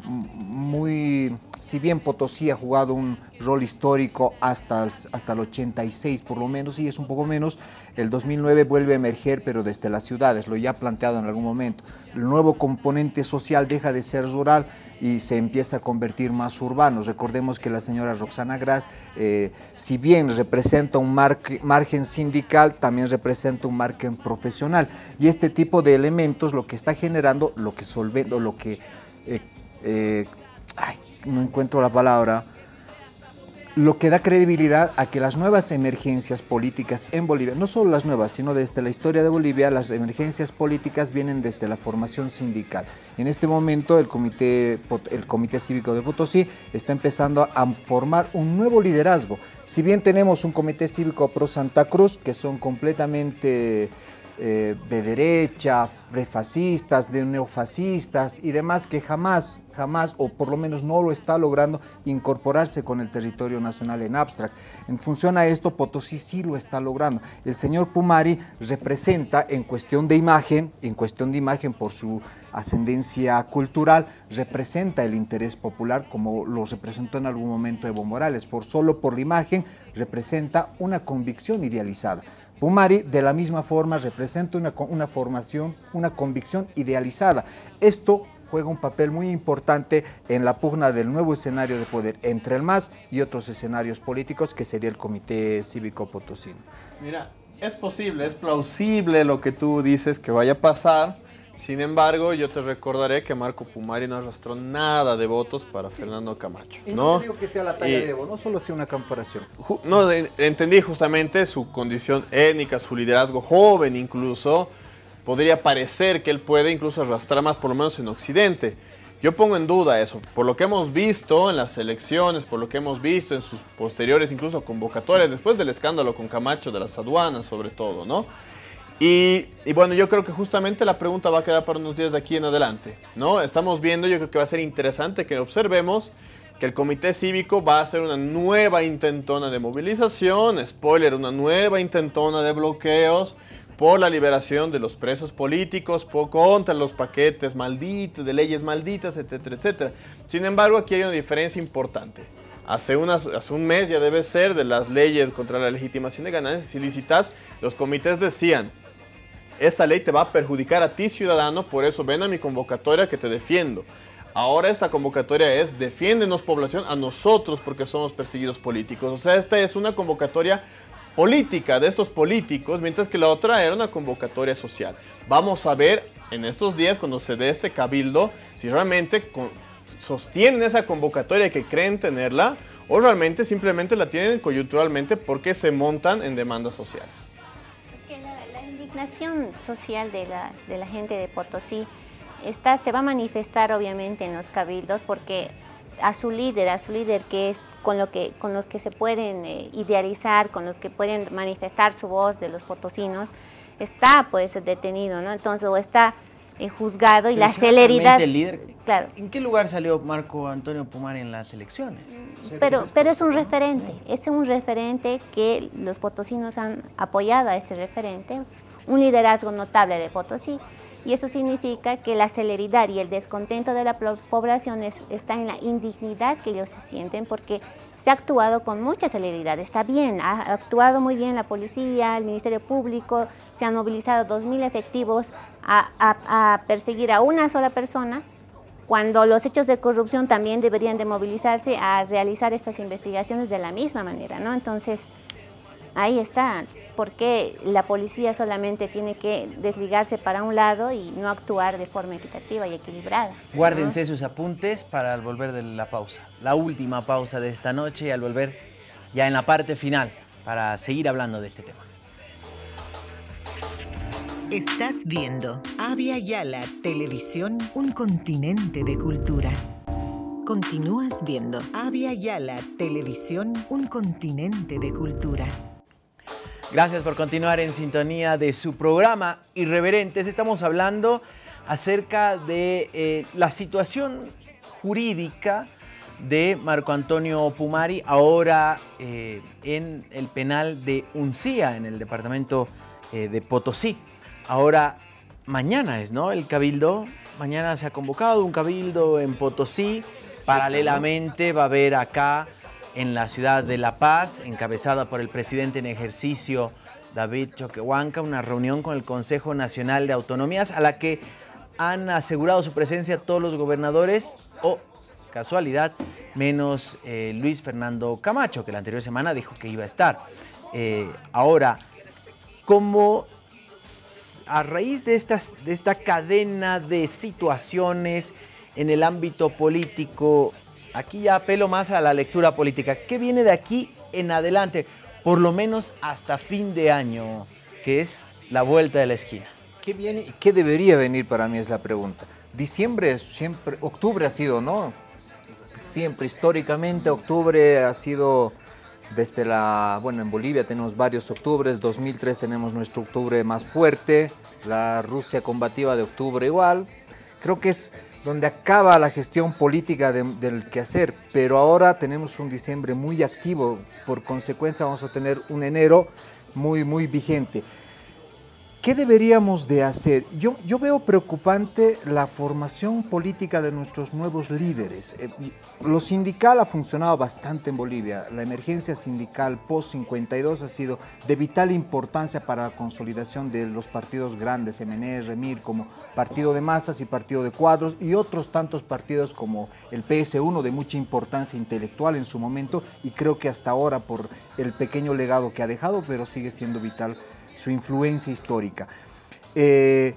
muy... Si bien Potosí ha jugado un rol histórico hasta, hasta el ochenta y seis por lo menos, y es un poco menos, el dos mil nueve vuelve a emerger, pero desde las ciudades, lo ya planteado en algún momento. El nuevo componente social deja de ser rural y se empieza a convertir más urbano. Recordemos que la señora Roxana Gras, eh, si bien representa un mar margen sindical, también representa un margen profesional. Y este tipo de elementos lo que está generando, lo que solvendo, lo que... Eh, eh, ay, no encuentro la palabra, lo que da credibilidad a que las nuevas emergencias políticas en Bolivia, no solo las nuevas, sino desde la historia de Bolivia, las emergencias políticas vienen desde la formación sindical. En este momento el Comité, el Comité Cívico de Potosí está empezando a formar un nuevo liderazgo. Si bien tenemos un Comité Cívico Pro Santa Cruz, que son completamente... Eh, de derecha, de fascistas, de neofascistas y demás, que jamás, jamás, o por lo menos no lo está logrando incorporarse con el territorio nacional en abstract. En función a esto, Potosí sí lo está logrando. El señor Pumari representa en cuestión de imagen, en cuestión de imagen por su ascendencia cultural, representa el interés popular como lo representó en algún momento Evo Morales. Por solo por la imagen, representa una convicción idealizada. Pumari, de la misma forma, representa una, una formación, una convicción idealizada. Esto juega un papel muy importante en la pugna del nuevo escenario de poder entre el M A S y otros escenarios políticos, que sería el Comité Cívico Potosino. Mira, es posible, es plausible lo que tú dices que vaya a pasar. Sin embargo, yo te recordaré que Marco Pumari no arrastró nada de votos para Fernando Camacho, ¿no? Y no digo que esté a la talla y, de Evo, no solo sea una comparación. Ju, no, entendí justamente su condición étnica, su liderazgo joven incluso. Podría parecer que él puede incluso arrastrar más, por lo menos en Occidente. Yo pongo en duda eso, por lo que hemos visto en las elecciones, por lo que hemos visto en sus posteriores incluso convocatorias, después del escándalo con Camacho de las aduanas sobre todo, ¿no? Y, y bueno, yo creo que justamente la pregunta va a quedar para unos días de aquí en adelante, ¿no? Estamos viendo, yo creo que va a ser interesante que observemos que el comité cívico va a hacer una nueva intentona de movilización, spoiler, una nueva intentona de bloqueos por la liberación de los presos políticos, por, contra los paquetes malditos, de leyes malditas, etcétera, etcétera. Sin embargo, aquí hay una diferencia importante. Hace, unas, hace un mes ya debe ser de las leyes contra la legitimación de ganancias ilícitas, los comités decían, esta ley te va a perjudicar a ti, ciudadano, por eso ven a mi convocatoria que te defiendo. Ahora esta convocatoria es, defiéndenos población, a nosotros porque somos perseguidos políticos. O sea, esta es una convocatoria política de estos políticos, mientras que la otra era una convocatoria social. Vamos a ver en estos días, cuando se dé este cabildo, si realmente con, sostienen esa convocatoria que creen tenerla, o realmente simplemente la tienen coyunturalmente porque se montan en demandas sociales. Es que la, la indignación social de la, de la gente de Potosí Está, se va a manifestar obviamente en los cabildos porque a su líder, a su líder que es con, lo que, con los que se pueden eh, idealizar, con los que pueden manifestar su voz de los potosinos, está pues detenido, ¿no? Entonces o está eh, juzgado y la celeridad... El líder, claro. ¿En qué lugar salió Marco Antonio Pumari en las elecciones? Pero, pero es un referente, es un referente que los potosinos han apoyado a este referente, un liderazgo notable de Potosí. Y eso significa que la celeridad y el descontento de la población es, está en la indignidad que ellos se sienten porque se ha actuado con mucha celeridad. Está bien, ha actuado muy bien la policía, el Ministerio Público, se han movilizado dos mil efectivos a, a, a perseguir a una sola persona, cuando los hechos de corrupción también deberían de movilizarse a realizar estas investigaciones de la misma manera, ¿no? Entonces, ahí está. ¿Por qué la policía solamente tiene que desligarse para un lado y no actuar de forma equitativa y equilibrada? Guárdense ¿no? sus apuntes para al volver de la pausa. La última pausa de esta noche y al volver ya en la parte final para seguir hablando de este tema. Estás viendo Avia Yala Televisión, un continente de culturas. Continúas viendo Avia Yala Televisión, un continente de culturas. Gracias por continuar en sintonía de su programa Irreverentes. Estamos hablando acerca de eh, la situación jurídica de Marco Antonio Pumari, ahora eh, en el penal de Uncía, en el departamento eh, de Potosí. Ahora, mañana es, ¿no? El cabildo, mañana se ha convocado un cabildo en Potosí. Paralelamente va a haber acá en la ciudad de La Paz, encabezada por el presidente en ejercicio David Choquehuanca, una reunión con el Consejo Nacional de Autonomías a la que han asegurado su presencia todos los gobernadores, o casualidad, menos eh, Luis Fernando Camacho, que la anterior semana dijo que iba a estar. Eh, ahora, ¿cómo a raíz de, estas, de esta cadena de situaciones en el ámbito político, aquí ya apelo más a la lectura política, ¿qué viene de aquí en adelante? Por lo menos hasta fin de año, que es la vuelta de la esquina. ¿Qué viene y qué debería venir para mí es la pregunta? Diciembre, siempre, octubre ha sido, ¿no? Siempre, históricamente, octubre ha sido desde la, bueno, en Bolivia tenemos varios octubres, dos mil tres tenemos nuestro octubre más fuerte, la Rusia combativa de octubre igual. Creo que es donde acaba la gestión política de, del quehacer, pero ahora tenemos un diciembre muy activo, por consecuencia vamos a tener un enero muy, muy vigente. ¿Qué deberíamos de hacer? Yo, yo veo preocupante la formación política de nuestros nuevos líderes. Eh, lo sindical ha funcionado bastante en Bolivia. La emergencia sindical post cincuenta y dos ha sido de vital importancia para la consolidación de los partidos grandes, M N R, M I R, como partido de masas y partido de cuadros, y otros tantos partidos como el P S uno, de mucha importancia intelectual en su momento, y creo que hasta ahora por el pequeño legado que ha dejado, pero sigue siendo vital su influencia histórica. Eh,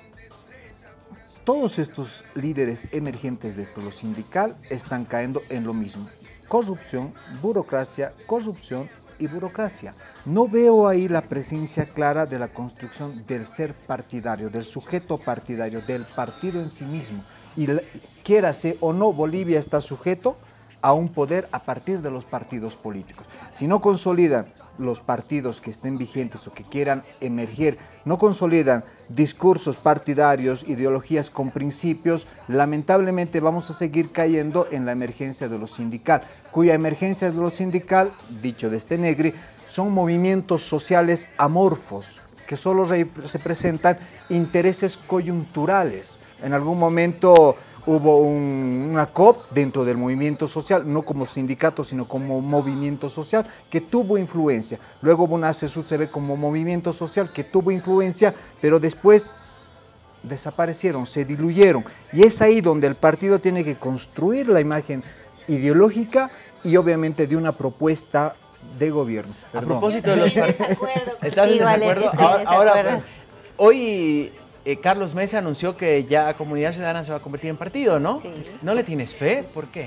todos estos líderes emergentes de esto, lo sindical, están cayendo en lo mismo. Corrupción, burocracia, corrupción y burocracia. No veo ahí la presencia clara de la construcción del ser partidario, del sujeto partidario, del partido en sí mismo. Y quiérase o no, Bolivia está sujeto a un poder a partir de los partidos políticos. Si no consolidan los partidos que estén vigentes o que quieran emerger no consolidan discursos partidarios, ideologías con principios, lamentablemente vamos a seguir cayendo en la emergencia de lo sindical, cuya emergencia de lo sindical, dicho de este Negri, son movimientos sociales amorfos, que solo representan intereses coyunturales. En algún momento hubo un, una C O P dentro del movimiento social, no como sindicato, sino como movimiento social, que tuvo influencia. Luego hubo una A C S U C B como movimiento social, que tuvo influencia, pero después desaparecieron, se diluyeron. Y es ahí donde el partido tiene que construir la imagen ideológica y obviamente de una propuesta de gobierno. A Perdón. propósito de los partidos, ¿estás en desacuerdo? Ahora, ahora, hoy eh, Carlos Mesa anunció que ya Comunidad Ciudadana se va a convertir en partido, ¿no? Sí. ¿No le tienes fe? ¿Por qué?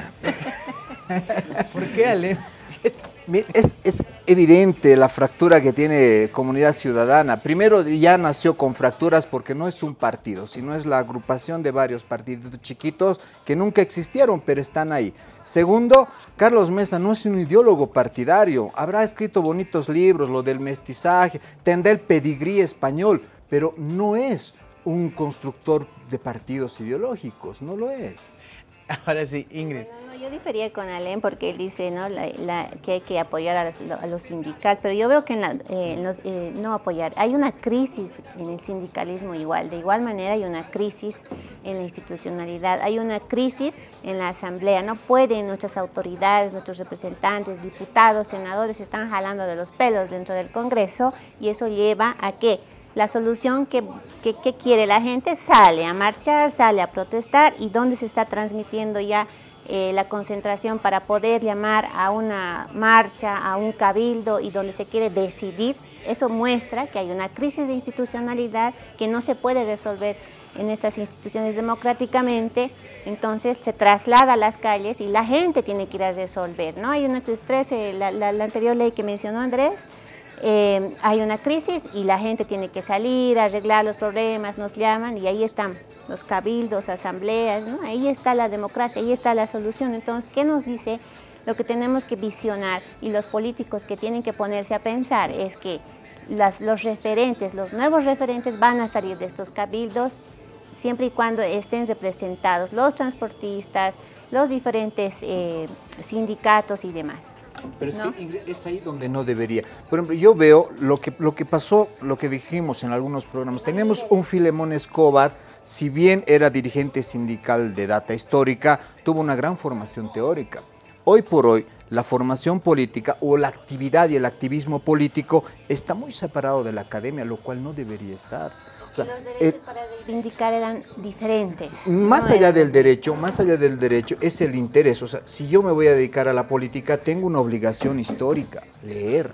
¿Por qué, Ale? Es, es evidente la fractura que tiene Comunidad Ciudadana. Primero, ya nació con fracturas porque no es un partido, sino es la agrupación de varios partidos chiquitos que nunca existieron, pero están ahí. Segundo, Carlos Mesa no es un ideólogo partidario. Habrá escrito bonitos libros, lo del mestizaje, tendrá el pedigrí español, pero no es un constructor de partidos ideológicos, no lo es. Ahora sí, Ingrid. No, no, yo difería con Alén porque él dice, ¿no?, la, la, que hay que apoyar a los, a los sindicales, pero yo veo que en la, eh, en los, eh, no apoyar. Hay una crisis en el sindicalismo igual, de igual manera hay una crisis en la institucionalidad, hay una crisis en la asamblea. No pueden nuestras autoridades, nuestros representantes, diputados, senadores, se están jalando de los pelos dentro del Congreso y eso lleva a que la solución que, que, que quiere la gente sale a marchar, sale a protestar y donde se está transmitiendo ya eh, la concentración para poder llamar a una marcha, a un cabildo y donde se quiere decidir. Eso muestra que hay una crisis de institucionalidad que no se puede resolver en estas instituciones democráticamente, entonces se traslada a las calles y la gente tiene que ir a resolver, ¿no? Hay una crisis, eh, la, la, la anterior ley que mencionó Andrés, Eh, hay una crisis y la gente tiene que salir, arreglar los problemas, nos llaman y ahí están los cabildos, asambleas, ¿no? Ahí está la democracia, ahí está la solución. Entonces, ¿qué nos dice? Lo que tenemos que visionar y los políticos que tienen que ponerse a pensar es que las, los referentes, los nuevos referentes van a salir de estos cabildos siempre y cuando estén representados los transportistas, los diferentes eh, sindicatos y demás. Pero es ¿no? que Ingrid, es ahí donde no debería. Por ejemplo, yo veo lo que, lo que pasó, lo que dijimos en algunos programas. Tenemos un Filemón Escobar, si bien era dirigente sindical de data histórica, tuvo una gran formación teórica. Hoy por hoy, la formación política o la actividad y el activismo político está muy separado de la academia, lo cual no debería estar. O sea, los derechos eh, para reivindicar eran diferentes. Más ¿no? allá del derecho, más allá del derecho, es el interés. O sea, si yo me voy a dedicar a la política, tengo una obligación histórica, leer.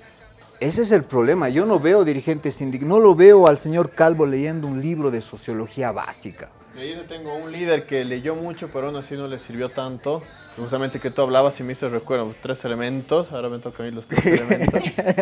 Ese es el problema. Yo no veo dirigentes sindicales, no lo veo al señor Calvo leyendo un libro de sociología básica. Yo tengo un líder que leyó mucho, pero aún así no le sirvió tanto. Justamente que tú hablabas y me hizo recuerdo, tres elementos, ahora me toca a mí los tres elementos.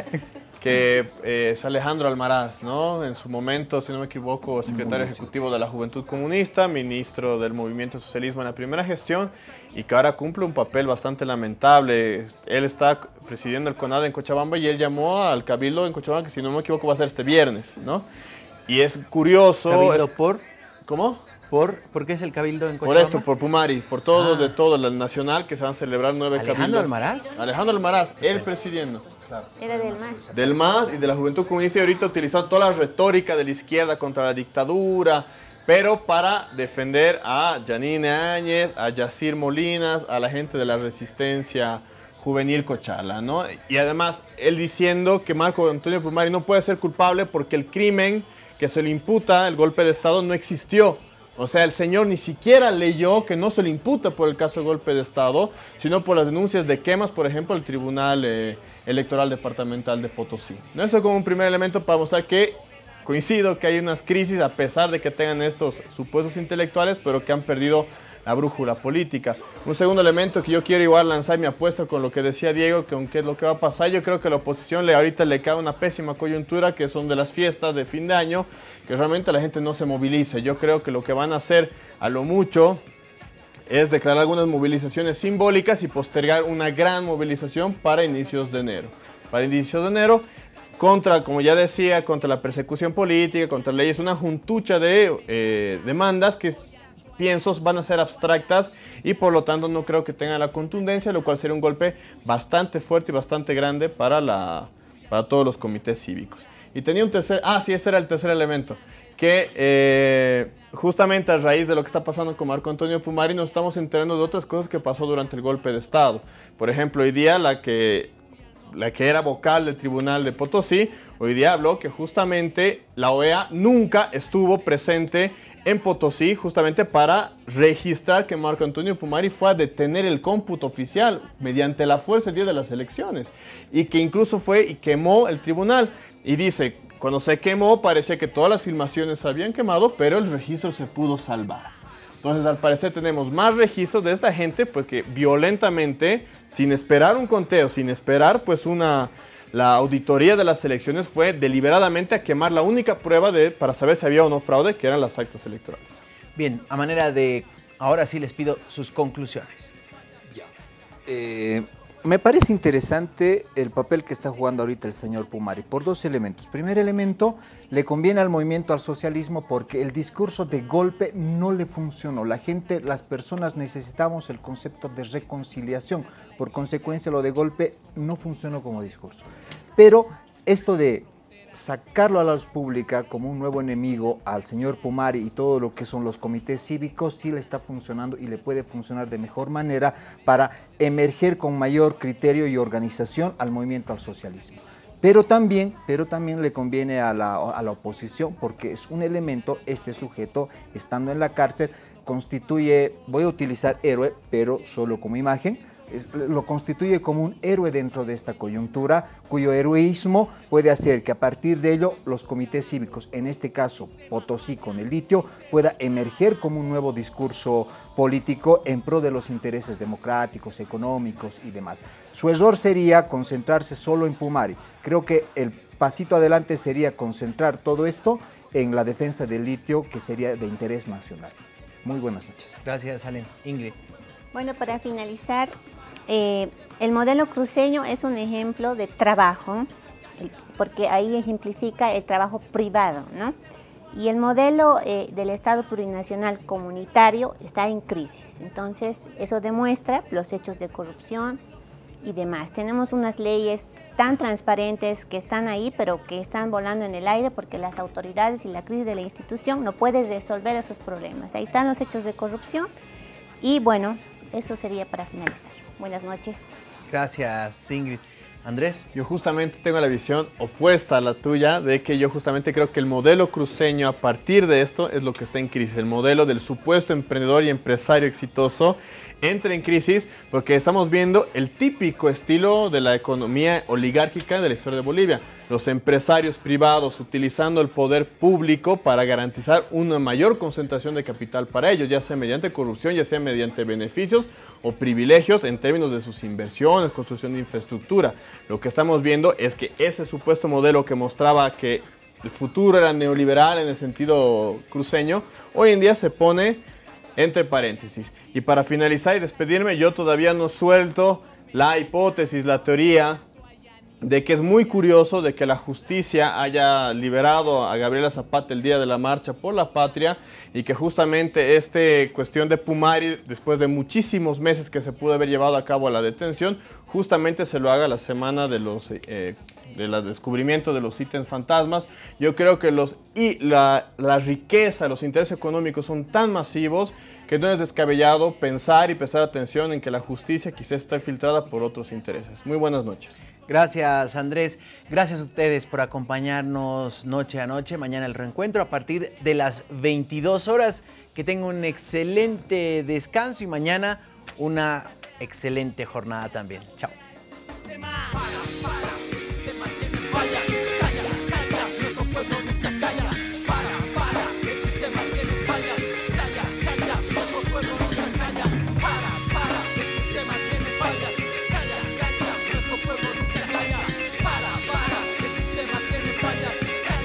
Que eh, es Alejandro Almaraz, ¿no? En su momento, si no me equivoco, secretario ejecutivo de la Juventud Comunista, ministro del Movimiento Socialismo en la primera gestión, y que ahora cumple un papel bastante lamentable. Él está presidiendo el CONADE en Cochabamba y él llamó al Cabildo en Cochabamba, que si no me equivoco va a ser este viernes, ¿no? Y es curioso... ¿Cabildo es, por? ¿Cómo? ¿Por, ¿Por qué es el Cabildo en Cochabamba? Por esto, por Pumari, por todo, ah. de todo, el nacional, que se van a celebrar nueve cabildos. ¿Alejandro Almaraz? Alejandro Almaraz, él presidiendo. Claro. Era del M A S. Del M A S y de la Juventud Comunista, y ahorita utilizando toda la retórica de la izquierda contra la dictadura, pero para defender a Janine Áñez, a Yacir Molinas, a la gente de la resistencia juvenil Cochala, ¿no? Y además, él diciendo que Marco Antonio Pumari no puede ser culpable porque el crimen que se le imputa, el golpe de Estado, no existió. O sea, el señor ni siquiera leyó que no se le imputa por el caso de golpe de Estado, sino por las denuncias de quemas, por ejemplo, al Tribunal eh, Electoral Departamental de Potosí. ¿No? Eso como un primer elemento para mostrar que coincido que hay unas crisis, a pesar de que tengan estos supuestos intelectuales, pero que han perdido la brújula política. Un segundo elemento que yo quiero igual lanzar mi apuesta con lo que decía Diego, que aunque es lo que va a pasar, yo creo que a la oposición le, ahorita le cae una pésima coyuntura, que son de las fiestas de fin de año, que realmente la gente no se movilice. Yo creo que lo que van a hacer a lo mucho es declarar algunas movilizaciones simbólicas y postergar una gran movilización para inicios de enero. para el inicio de enero, contra, como ya decía, contra la persecución política, contra leyes, una juntucha de eh, demandas que pienso van a ser abstractas y por lo tanto no creo que tengan la contundencia, lo cual sería un golpe bastante fuerte y bastante grande para, la, para todos los comités cívicos. Y tenía un tercer, ah sí, ese era el tercer elemento, que eh, justamente a raíz de lo que está pasando con Marco Antonio Pumari nos estamos enterando de otras cosas que pasó durante el golpe de Estado. Por ejemplo, hoy día la que, la que era vocal del Tribunal de Potosí, hoy día habló que justamente la O E A nunca estuvo presente en Potosí justamente para registrar que Marco Antonio Pumari fue a detener el cómputo oficial mediante la fuerza el día de las elecciones y que incluso fue y quemó el tribunal. Y dice, cuando se quemó parecía que todas las filmaciones se habían quemado, pero el registro se pudo salvar. Entonces al parecer tenemos más registros de esta gente pues que violentamente, sin esperar un conteo, sin esperar pues una... La auditoría de las elecciones fue deliberadamente a quemar la única prueba de, para saber si había o no fraude, que eran las actas electorales. Bien, a manera de... Ahora sí les pido sus conclusiones. Ya. Eh, me parece interesante el papel que está jugando ahorita el señor Pumari por dos elementos. Primer elemento, le conviene al movimiento al socialismo porque el discurso de golpe no le funcionó. La gente, las personas necesitamos el concepto de reconciliación. Por consecuencia, lo de golpe no funcionó como discurso. Pero esto de sacarlo a la luz pública como un nuevo enemigo al señor Pumari y todo lo que son los comités cívicos sí le está funcionando y le puede funcionar de mejor manera para emerger con mayor criterio y organización al movimiento al socialismo. Pero también, pero también le conviene a la, a la oposición porque es un elemento, este sujeto estando en la cárcel constituye, voy a utilizar héroe, pero solo como imagen, Es, lo constituye como un héroe dentro de esta coyuntura, cuyo heroísmo puede hacer que a partir de ello los comités cívicos, en este caso Potosí con el litio, pueda emerger como un nuevo discurso político en pro de los intereses democráticos, económicos y demás. Su error sería concentrarse solo en Pumari. Creo que el pasito adelante sería concentrar todo esto en la defensa del litio, que sería de interés nacional. Muy buenas noches. Gracias, Alem. Ingrid. Bueno, para finalizar, eh, el modelo cruceño es un ejemplo de trabajo, porque ahí ejemplifica el trabajo privado, ¿no? Y el modelo eh, del Estado plurinacional comunitario está en crisis. Entonces, eso demuestra los hechos de corrupción y demás. Tenemos unas leyes tan transparentes que están ahí, pero que están volando en el aire porque las autoridades y la crisis de la institución no pueden resolver esos problemas. Ahí están los hechos de corrupción y bueno, eso sería para finalizar. Buenas noches. Gracias, Ingrid. Andrés. Yo justamente tengo la visión opuesta a la tuya, de que yo justamente creo que el modelo cruceño a partir de esto es lo que está en crisis. El modelo del supuesto emprendedor y empresario exitoso entra en crisis porque estamos viendo el típico estilo de la economía oligárquica de la historia de Bolivia. Los empresarios privados utilizando el poder público para garantizar una mayor concentración de capital para ellos, ya sea mediante corrupción, ya sea mediante beneficios o privilegios en términos de sus inversiones, construcción de infraestructura. Lo que estamos viendo es que ese supuesto modelo que mostraba que el futuro era neoliberal en el sentido cruceño, hoy en día se pone entre paréntesis. Y para finalizar y despedirme, yo todavía no suelto la hipótesis, la teoría de que es muy curioso de que la justicia haya liberado a Gabriela Zapata el día de la marcha por la patria y que justamente esta cuestión de Pumari, después de muchísimos meses que se pudo haber llevado a cabo la detención, justamente se lo haga la semana de los eh, del descubrimiento de los ítems fantasmas. Yo creo que los, y la, la riqueza, los intereses económicos son tan masivos que no es descabellado pensar y prestar atención en que la justicia quizás está filtrada por otros intereses. Muy buenas noches. Gracias, Andrés. Gracias a ustedes por acompañarnos noche a noche. Mañana el reencuentro a partir de las veintidós horas. Que tengan un excelente descanso y mañana una excelente jornada también. Chao.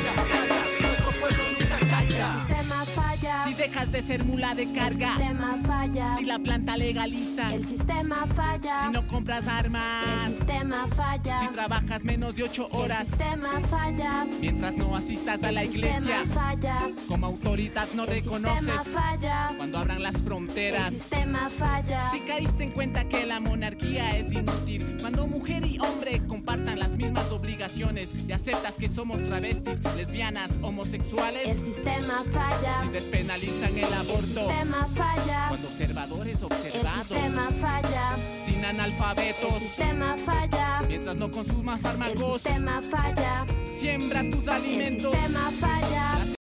Dejas de ser mula de carga. falla. Si la planta legaliza, El sistema falla. si no compras armas, El sistema falla. si trabajas menos de ocho horas, El sistema falla. mientras no asistas a El la iglesia, sistema falla. como autoridad no El reconoces sistema falla. cuando abran las fronteras. El sistema falla. Si caíste en cuenta que la monarquía es inútil, cuando mujer y hombre compartan las mismas obligaciones y aceptas que somos travestis, lesbianas, homosexuales, El sistema falla. si despenalizan el El aborto, sistema falla. cuando observadores El observados, sistema falla. sin analfabetos, El sistema falla. mientras no consumas El fármacos, sistema falla. siembra tus El alimentos, sistema falla.